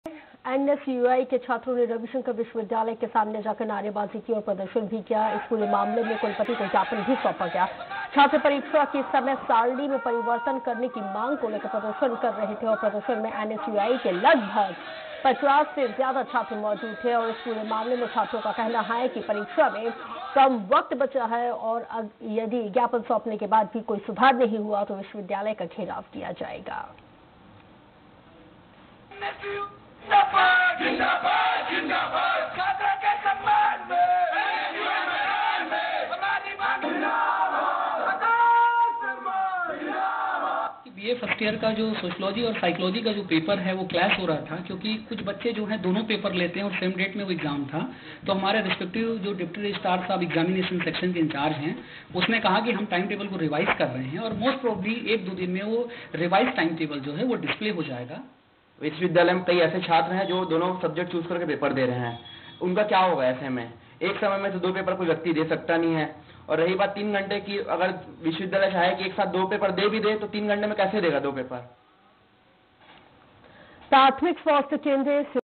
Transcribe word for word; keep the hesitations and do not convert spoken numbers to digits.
NSUI के छात्रों ने रविशंकर विश्वविद्यालय के सामने जाकर नारेबाजी की और प्रदर्शन भी किया। इस पूरे मामले में कुलपति को ज्ञापन भी सौंपा गया। छात्र परीक्षा की समय सारणी में परिवर्तन करने की मांग को लेकर प्रदर्शन कर रहे थे और प्रदर्शन में एनएसयूआई के लगभग पचास से ज्यादा छात्र मौजूद थे और इस पूरे मामले में छात्रों का कहना है कि परीक्षा में कम वक्त बचा है और यदि ज्ञापन सौंपने के बाद भी कोई सुधार नहीं हुआ तो विश्वविद्यालय का घेराव किया जाएगा। जिंदाबाद जिंदाबाद जिंदाबाद छात्र के सम्मान में हमारी मांग बीए फर्स्ट ईयर का जो सोशियोलॉजी और साइकोलॉजी का जो पेपर है वो क्लैश हो रहा था, क्योंकि कुछ बच्चे जो हैं दोनों पेपर लेते हैं और सेम डेट में वो एग्जाम था। तो हमारे रिस्पेक्टिव जो डिप्टी रजिस्ट्रार साहब एग्जामिनेशन सेक्शन के इंचार्ज हैं, उसने कहा कि हम टाइम टेबल को रिवाइज कर रहे हैं और मोस्ट प्रोबेबली एक दो दिन में वो रिवाइज टाइम टेबल जो है वो डिस्प्ले हो जाएगा। विश्वविद्यालय में कई ऐसे छात्र हैं जो दोनों सब्जेक्ट चूज करके पेपर दे रहे हैं, उनका क्या होगा? ऐसे में एक समय में तो दो पेपर कोई व्यक्ति दे सकता नहीं है। और रही बात तीन घंटे की, अगर विश्वविद्यालय चाहे कि एक साथ दो पेपर दे भी दे तो तीन घंटे में कैसे देगा दो पेपर? प्राथमिक स्वास्थ्य केंद्र